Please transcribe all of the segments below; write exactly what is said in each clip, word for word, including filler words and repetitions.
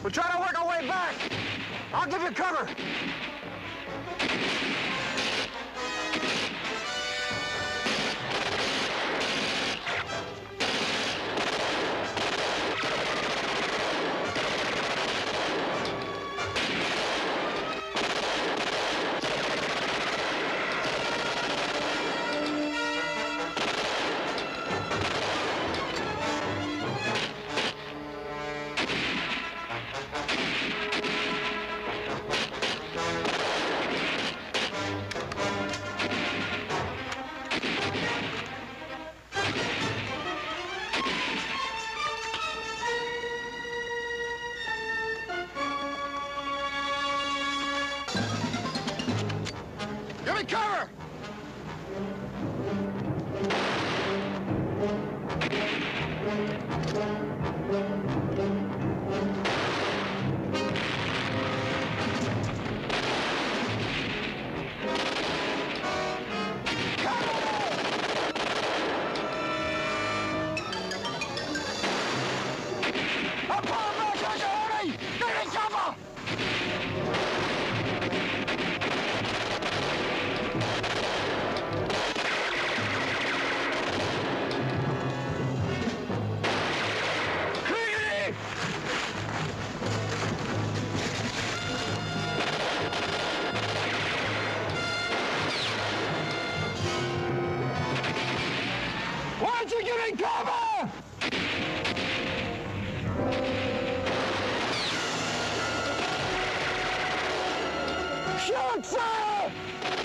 We'll try to work our way back. I'll give you cover. Give me cover! Why don't you give me cover? Shoot, sir!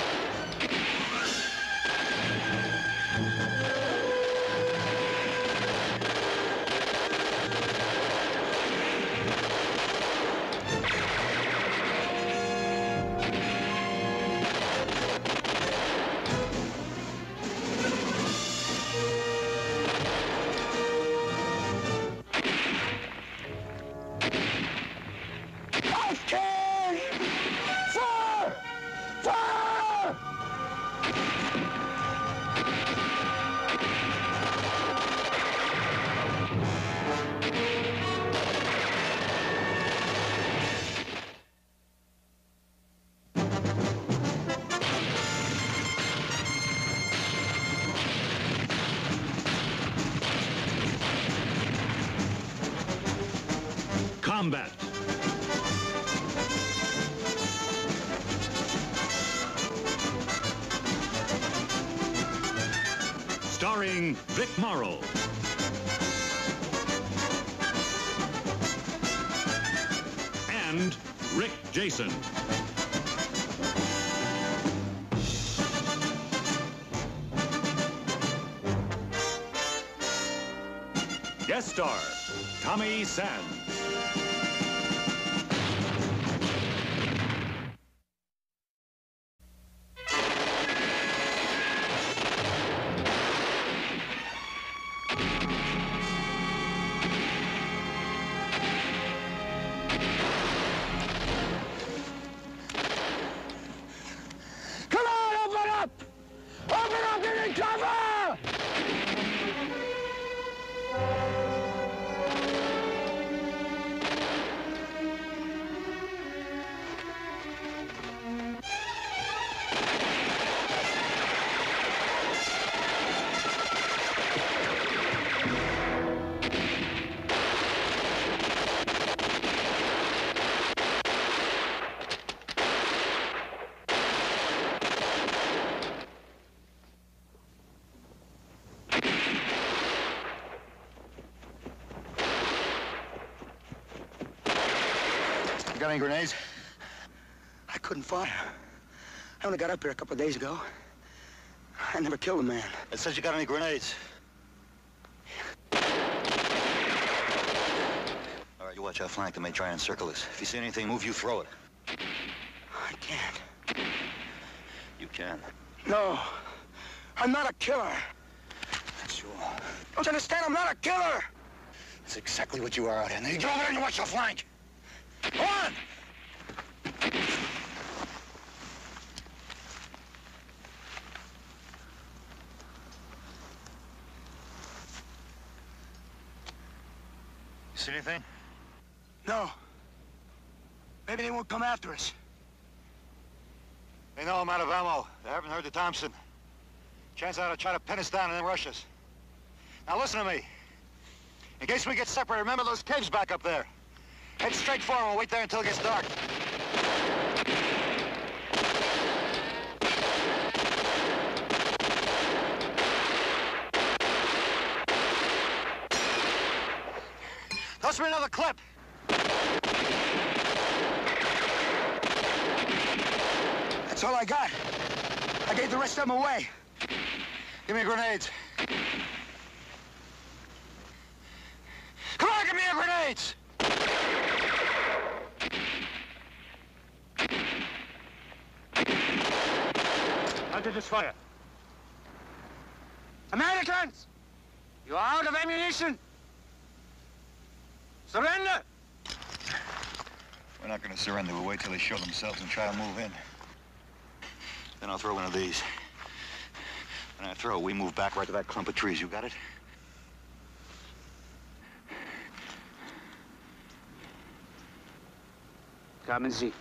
Combat. Starring Vic Morrow. And Rick Jason. Guest star, Tommy Sands. You got any grenades? I couldn't fire. I only got up here a couple of days ago. I never killed a man. It says you got any grenades? All right, you watch our flank. They may try and encircle us. If you see anything move, you throw it. I can't. You can. No. I'm not a killer. Sure. Don't you understand? I'm not a killer. That's exactly what you are out here. Now you get over there and you watch your flank. Go on! You see anything? No. Maybe they won't come after us. They know I'm out of ammo. They haven't heard the Thompson. Chance out to try to pin us down and then rush us. Now listen to me. In case we get separated, remember those caves back up there. Head straight for them and wait there until it gets dark. Toss me another clip. That's all I got. I gave the rest of them away. Give me grenades. Come on, give me your grenades! How did this fire? Americans! You are out of ammunition! Surrender! We're not gonna surrender. We'll wait till they show themselves and try to move in. Then I'll throw one of these. When I throw, we move back right to that clump of trees. You got it? Come and see.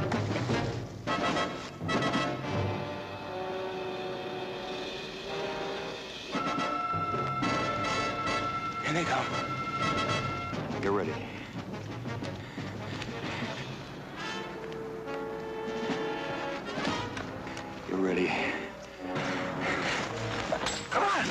Here they come. Get ready. Get ready. Come on!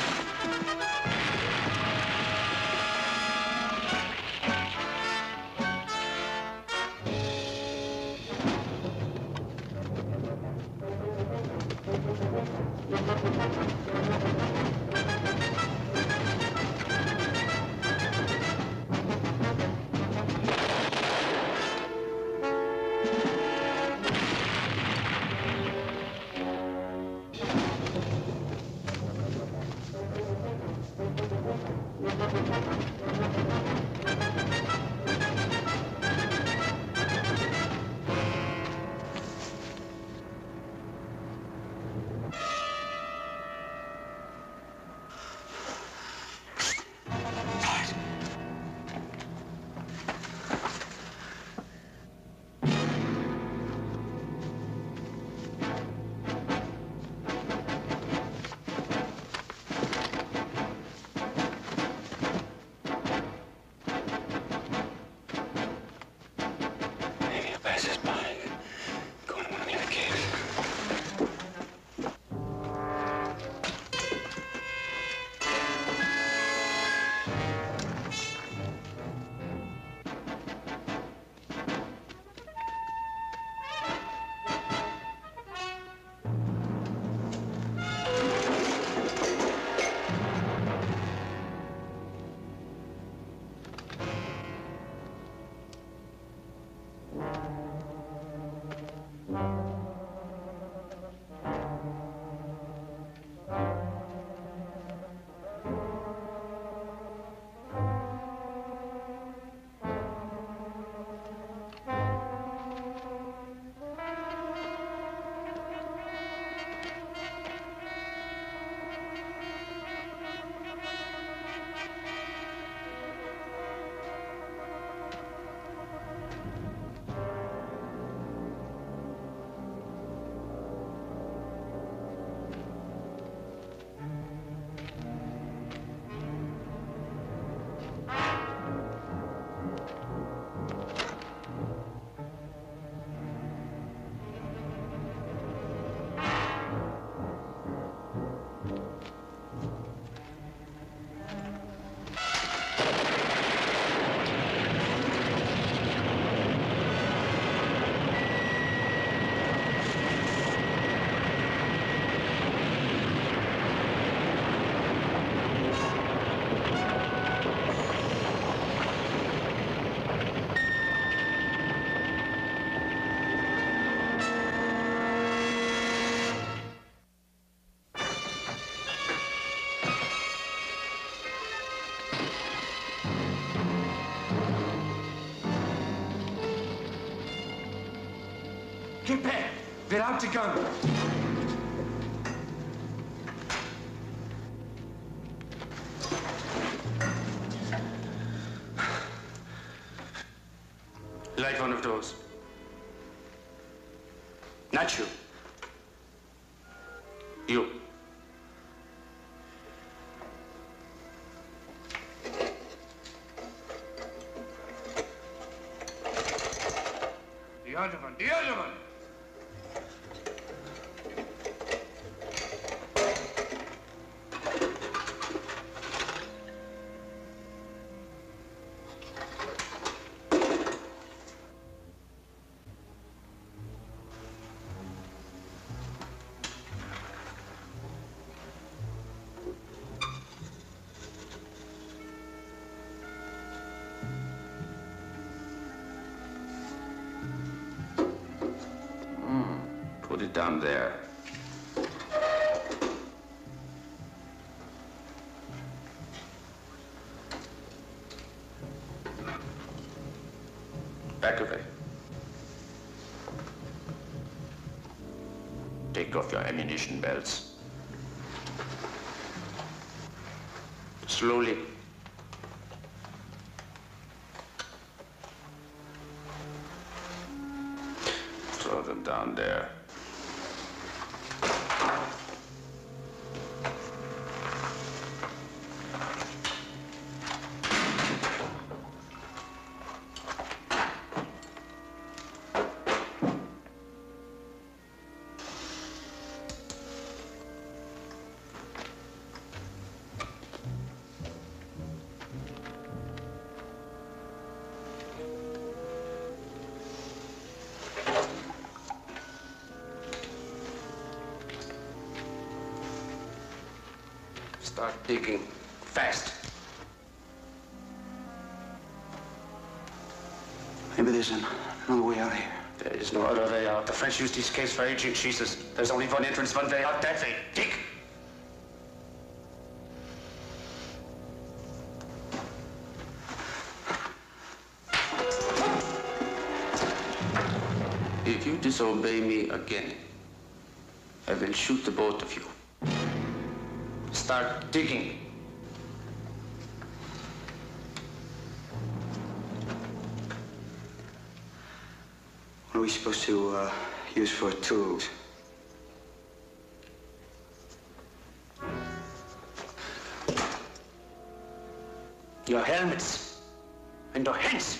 Get back! Wer hat die gun? Light one of those. Not you. You. The other one, the other one. Put it down there. Back of it. Take off your ammunition belts. Slowly. Throw them down there. Start digging fast. Maybe there's an, another way out of here. There is no other way out. The French use these caves for aging Jesus. There's only one entrance, one way out, that way. Dig! If you disobey me again, I will shoot the both of you. Start digging. What are we supposed to uh, use for tools? Your helmets and your hands.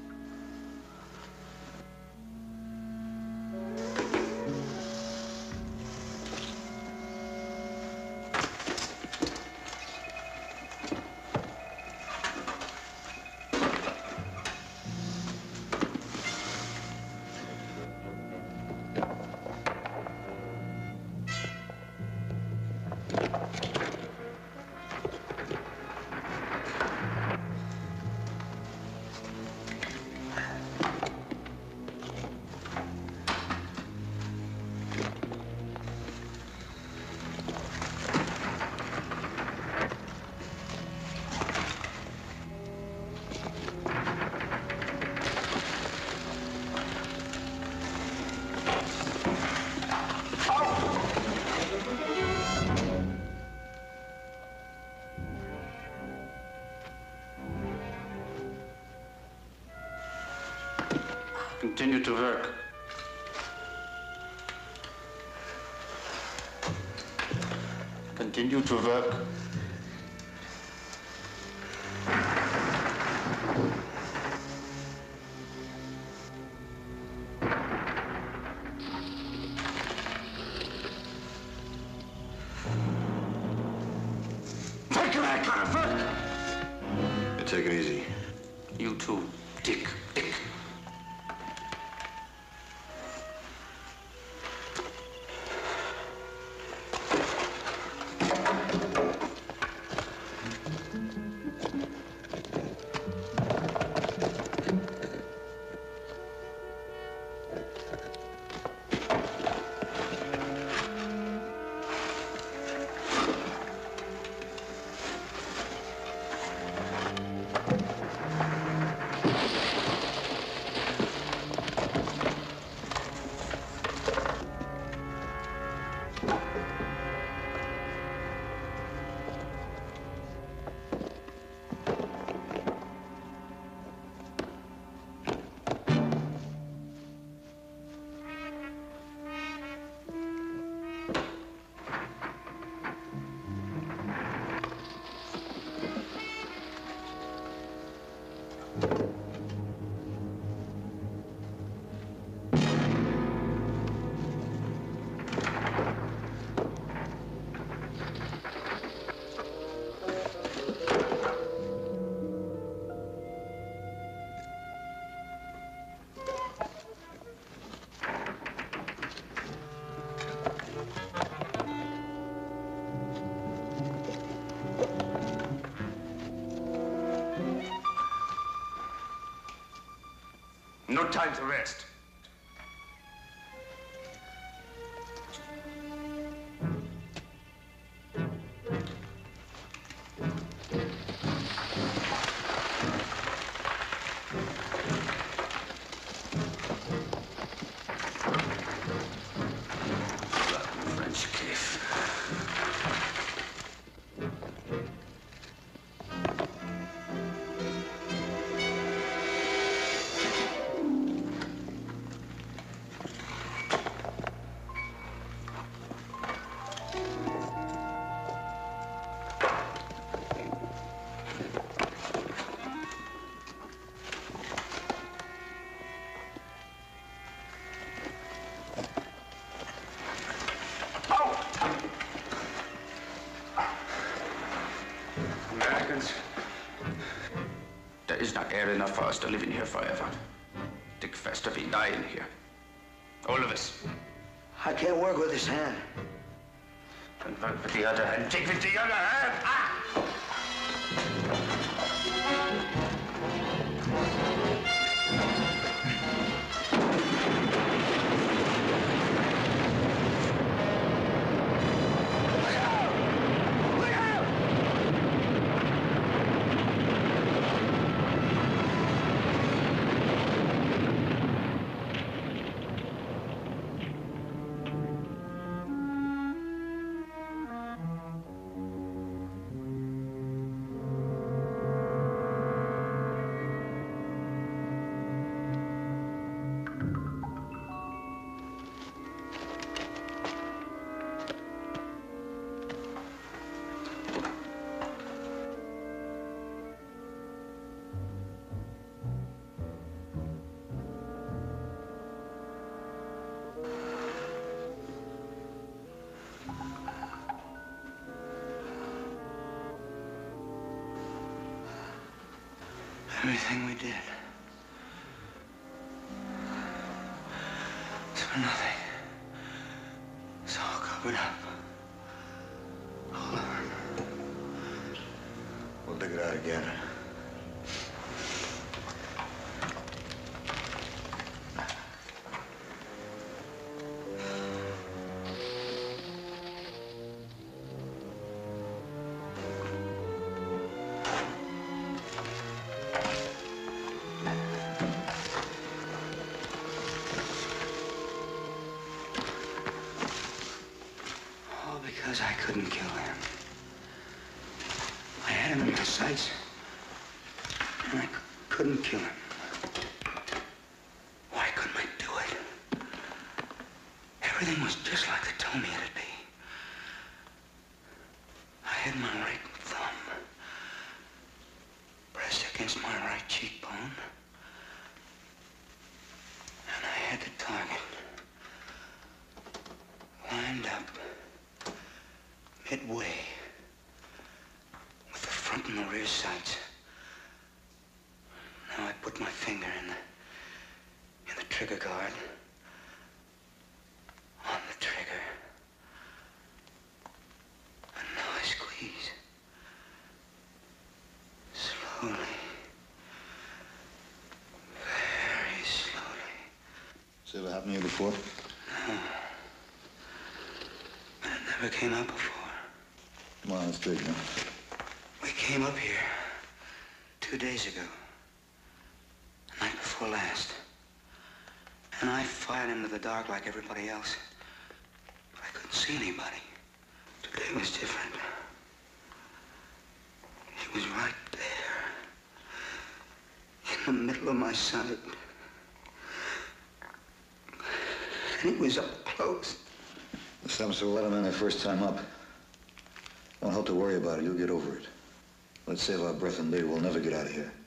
Continue to work. Continue to work. Take that kind of work. Take it easy. You too, Dick, Dick. No time to rest. French cliff. Americans, there is not air enough for us to live in here forever. Dick Fester be dying here. All of us. I can't work with this hand. And work with the other hand. Take with the other hand. Ah! Everything we did. It's for nothing. It's all covered up. All over. We'll dig it out again. Because I couldn't kill him. I had him in my sights, and I couldn't kill him. Why couldn't I do it? Everything was just like they told me it'd be. I had my right thumb pressed against my right cheekbone, and I had the target lined up midway, with the front and the rear sights. Now I put my finger in the, in the trigger guard, on the trigger, and now I squeeze, slowly, very slowly. Has it ever happened to you before? No, but it never came up before. Come on, let's dig, man. We came up here two days ago, the night before last. And I fired into the dark like everybody else. But I couldn't see anybody. Today was different. He was right there, in the middle of my sight. And he was up close. This happens to a lot of men their first time up. Don't help to worry about it. You'll get over it. Let's save our breath and maybe we'll never get out of here.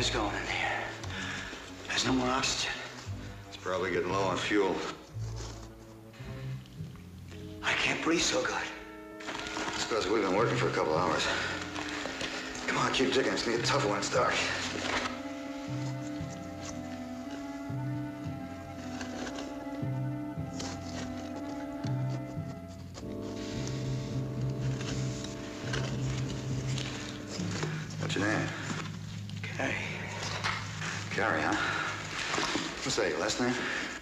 is going in here. There's no more oxygen. It's probably getting low on fuel. I can't breathe so good. It's because we've been working for a couple hours. Come on, keep digging. It's gonna get tougher when it's dark. What's your name? Carrie. Carrie, huh? What's that, your last name?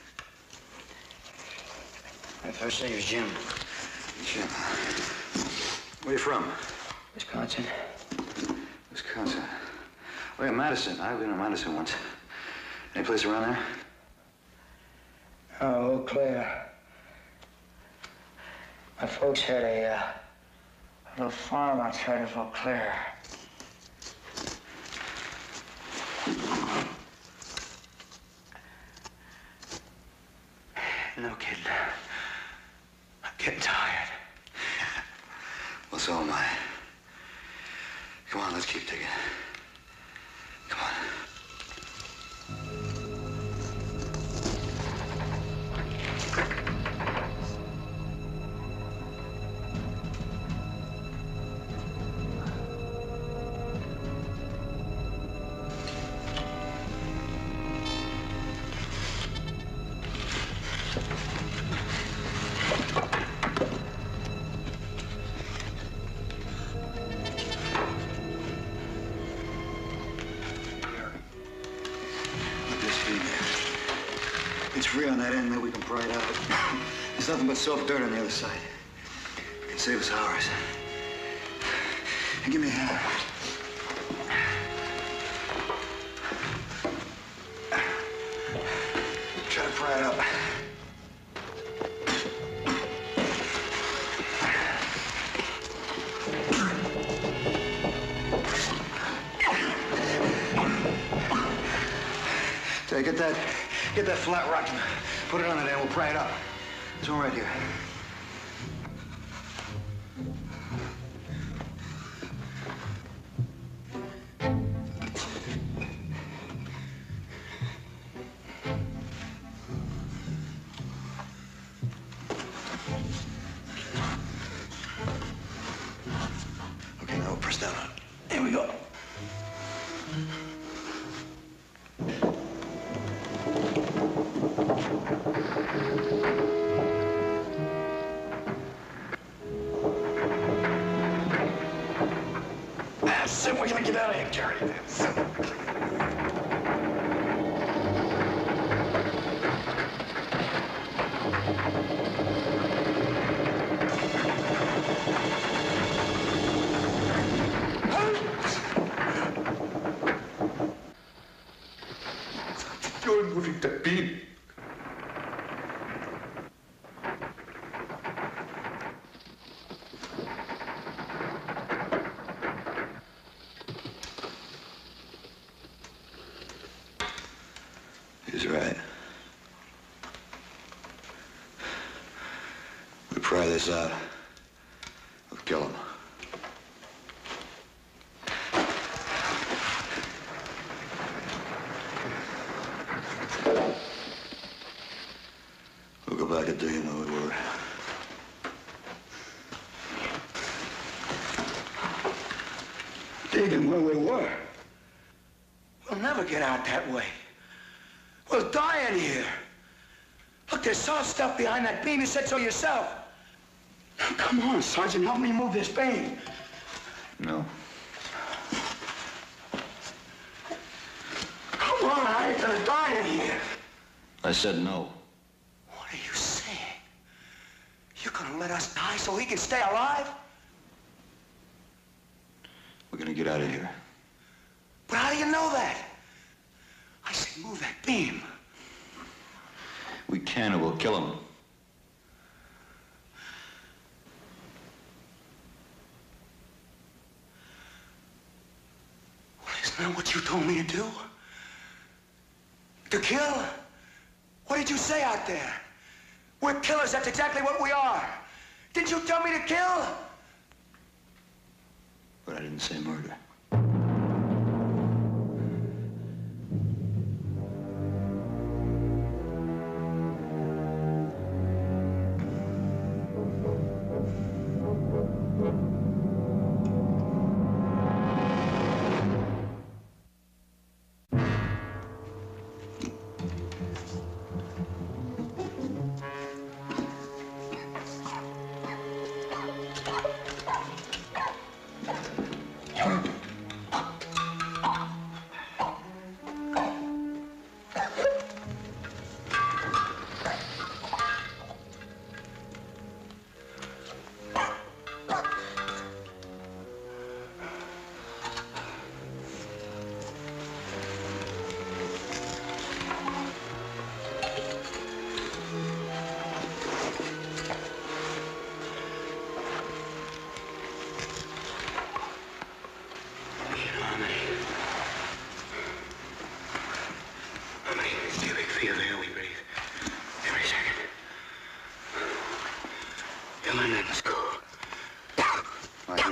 My first name is Jim. Jim. Where you from? Wisconsin. Wisconsin. Oh, yeah, Madison. I've been in Madison once. Any place around there? Oh, Eau Claire. My folks had a, uh, a little farm outside of Eau Claire. No kidding. I'm getting tired. Well, so am I. Come on, let's keep digging. Come on. It's free on that end, maybe we can pry it out. There's nothing but soft dirt on the other side. It can save us hours. And give me a hand. Try to pry it up. Okay, get that, get that flat rock and put it on it and we'll pry it up. There's one right here. Okay, now we'll press down on it. Here we go. That's it. We're gonna get out of here, Carrie. That's it. You're moving the beam. He's right. We pry this out, we'll kill him. We'll go back to digging where we were. Digging where we were? We'll never get out that way. We'll die in here. Look, there's soft stuff behind that beam. You said so yourself. Come on, Sergeant, help me move this beam. No. Come on, I ain't gonna die in here. I said no. What are you saying? You're gonna let us die so he can stay alive? We're gonna get out of here. But how do you know that? I said move that beam. We can, or we'll kill him. Well, isn't that what you told me to do? To kill? What did you say out there? We're killers, that's exactly what we are. Didn't you tell me to kill? But I didn't say murder.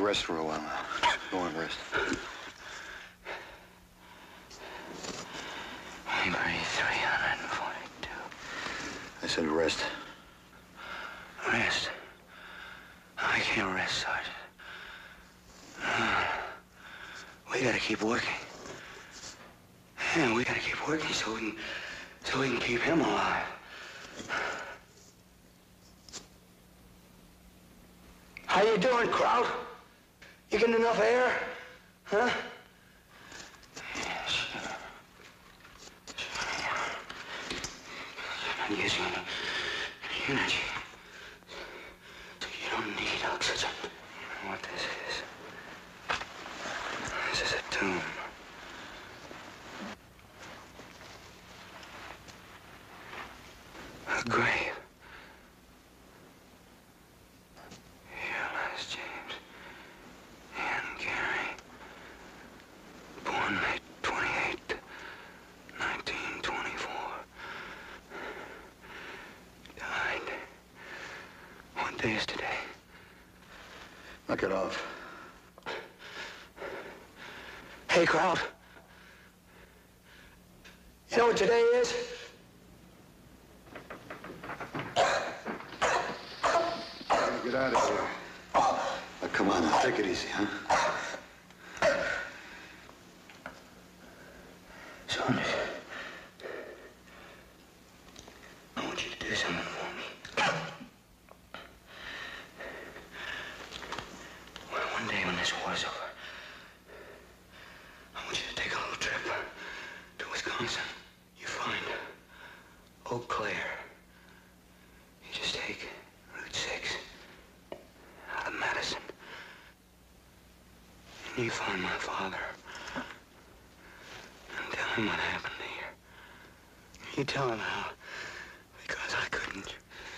rest for a while now. Go on, rest. I breathe three hundred forty-two. I said rest. Rest? I can't rest, Sergeant. Uh, we gotta keep working. Yeah, we gotta keep working so we can, so we can keep him alive. How you doing, Kraut? You getting enough air? Huh? Yeah, sure. Sure. You're not using any energy. So you don't need oxygen. You know what this is? This is a tomb. A grave. Here lies James and Gary, born May twenty-eighth, nineteen twenty-four. Died. What day is today? Knock it off. Hey, Kraut. You know what today is? Get out of here. Now, come on, now, take it easy, huh? Saunders, I want you to do something for me. Well, one day when this war's over, I want you to take a little trip to Wisconsin. You find Eau Claire. You just take Route six out of Madison. And you find my father. And tell him what happened here. You tell him how, because I couldn't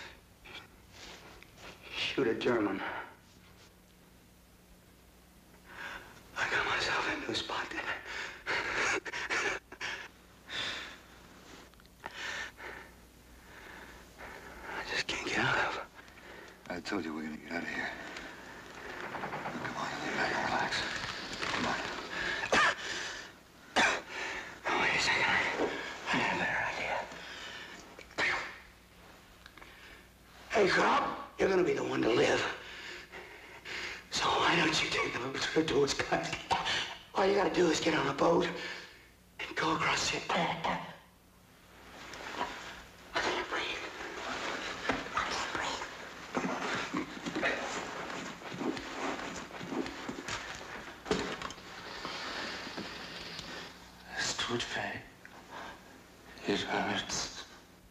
shoot a German, I got myself into a spot that I just can't get out of. I told you we're gonna get out of here. Now, come on, lay back and relax. Come on. Oh, wait a second. I, I have a better idea. Hey, Carl, you're gonna be the one to live. So why don't you take a little trip to Wisconsin? All you gotta do is get on a boat and go across the... I can't breathe. I can't breathe. Es tut weh. It hurts.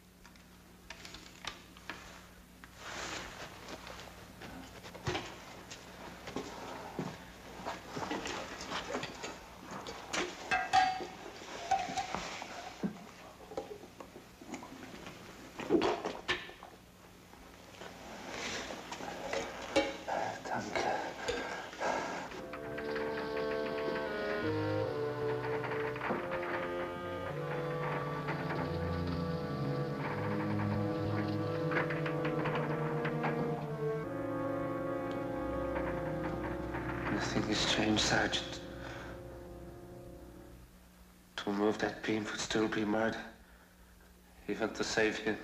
Danke. Nothing has changed, Sergeant. To remove that beam would still be murder, even to save him.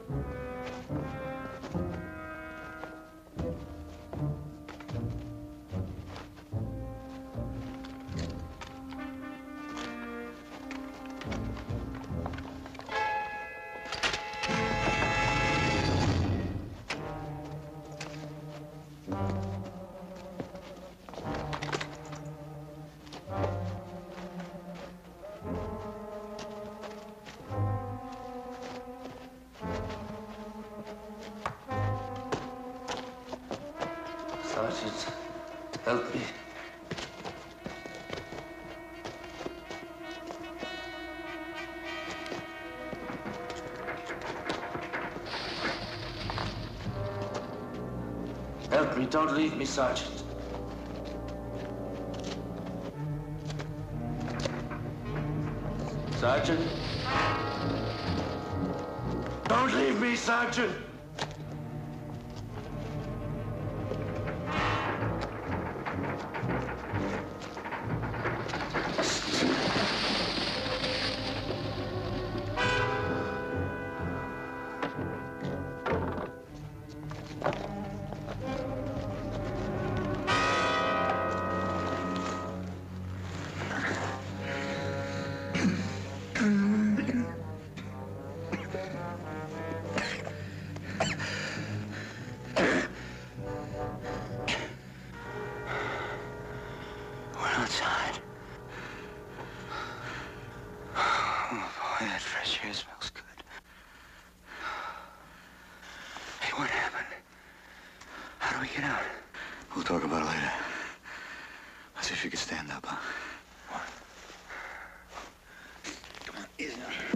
Sergeant, help me. Help me, don't leave me, Sergeant. Sergeant? Don't leave me, Sergeant! Outside. Oh, boy, that fresh air smells good. Hey, what happened? How do we get out? We'll talk about it later. Let's see if you can stand up, huh? What? Come on, easy now.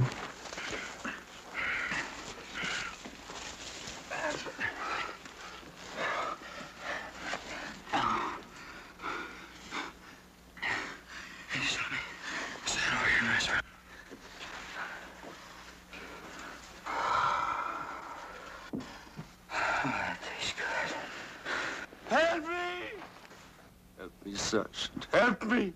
Help me! Help me, Sergeant. Help me!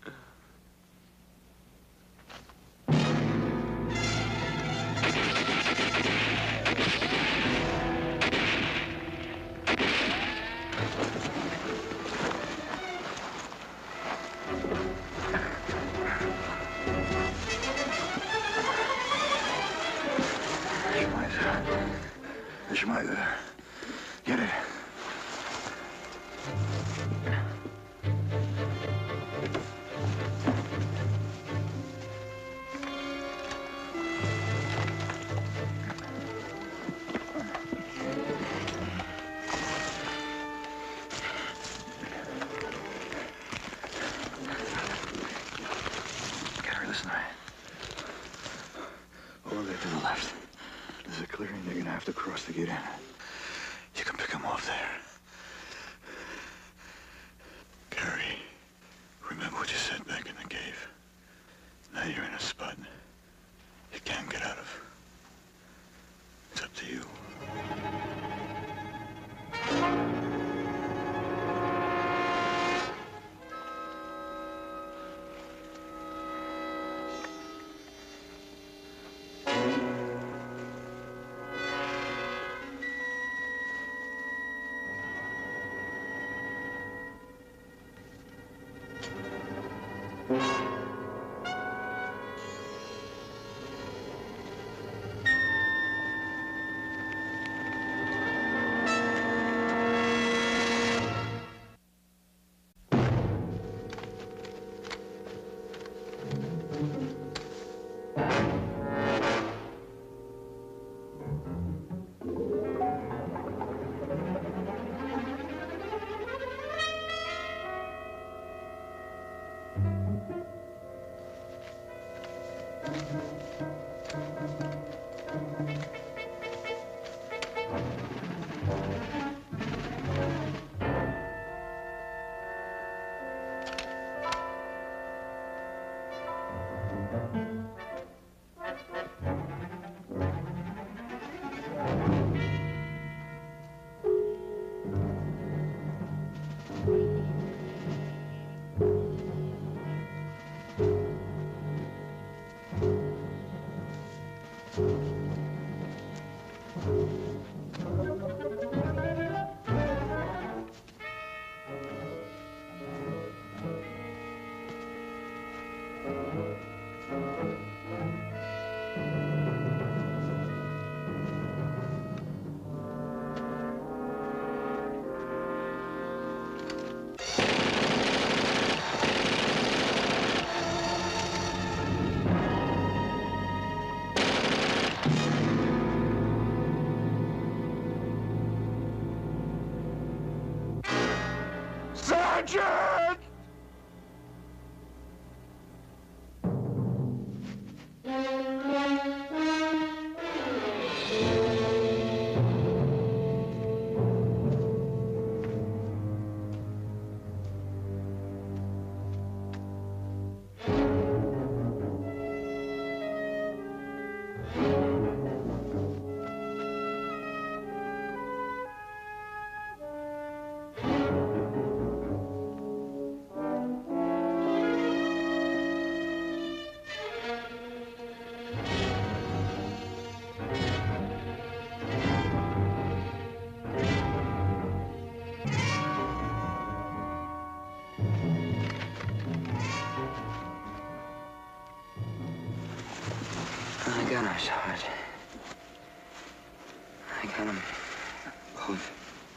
Schmeiser. Get it. Gary, listen to me. Over there to the left. There's a clearing you're gonna have to cross to get in. You can pick him off there. Gary, remember what you said back in the cave. Now you're in a spot you can't get out of. It's up to you. Sergeant! I got her, Sarge. I got them both.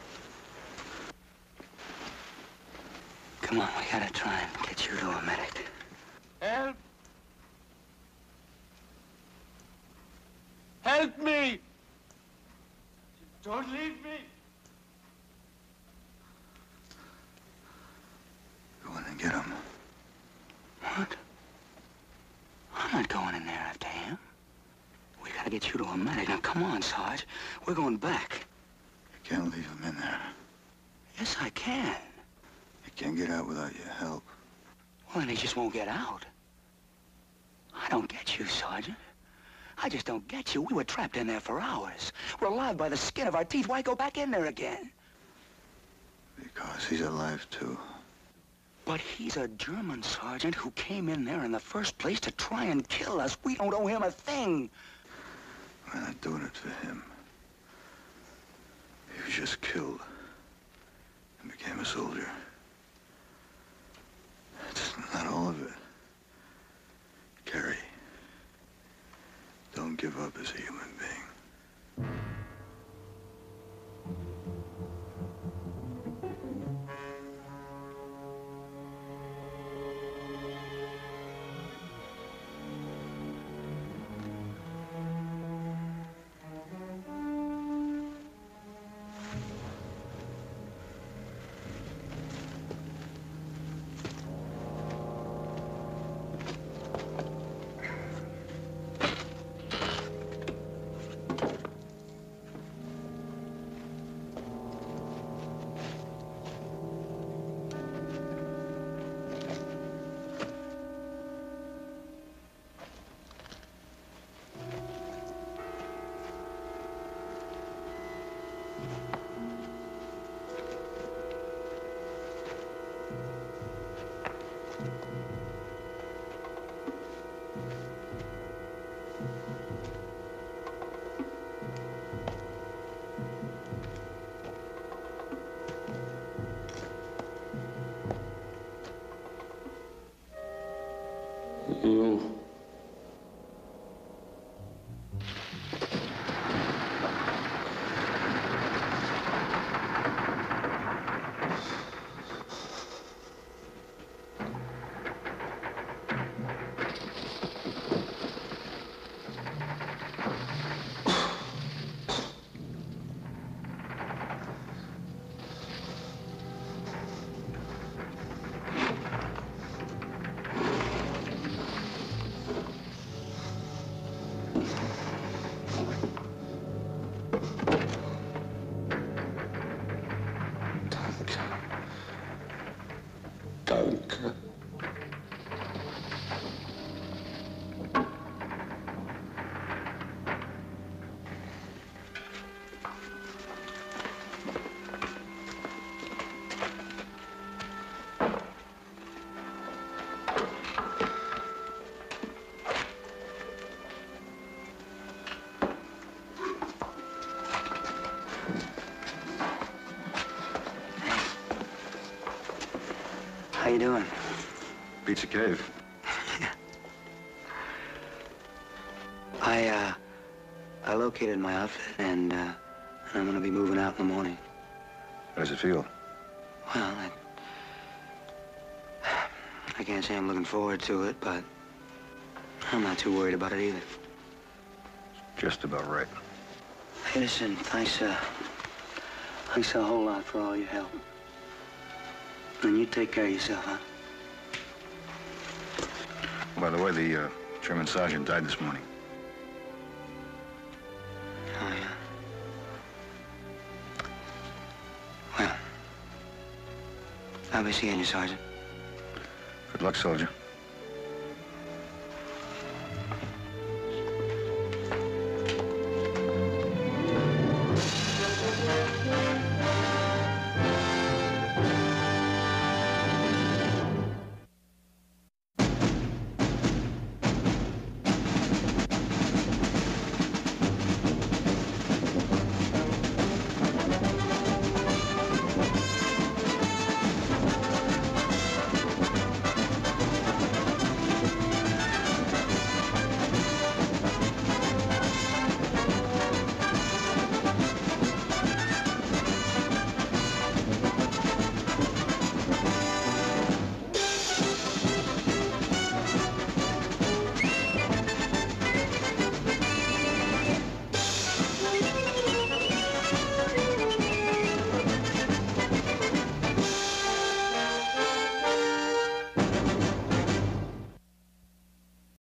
Come on, we gotta try and get you to a medic. Help! Help me! Don't leave me! Go in and get him. What? I'm not going in there after him. We gotta get you to a medic. Now, come on, Sarge. We're going back. You can't leave him in there. Yes, I can. He can't get out without your help. Well, then he just won't get out. I don't get you, Sergeant. I just don't get you. We were trapped in there for hours. We're alive by the skin of our teeth. Why go back in there again? Because he's alive, too. But he's a German sergeant who came in there in the first place to try and kill us. We don't owe him a thing. We're not doing it for him. He was just killed and became a soldier. That's not all of it. Carrie, don't give up as a human being. you doing? Beats a cave. I, uh, I located my outfit, and, uh, and I'm gonna be moving out in the morning. How does it feel? Well, I, I can't say I'm looking forward to it, but I'm not too worried about it either. Just about right. Hey, listen, thanks, uh, thanks a whole lot for all your help. And you take care of yourself, huh? By the way, the uh, German sergeant died this morning. Oh, yeah. Well, I'll be seeing you, Sergeant. Good luck, soldier.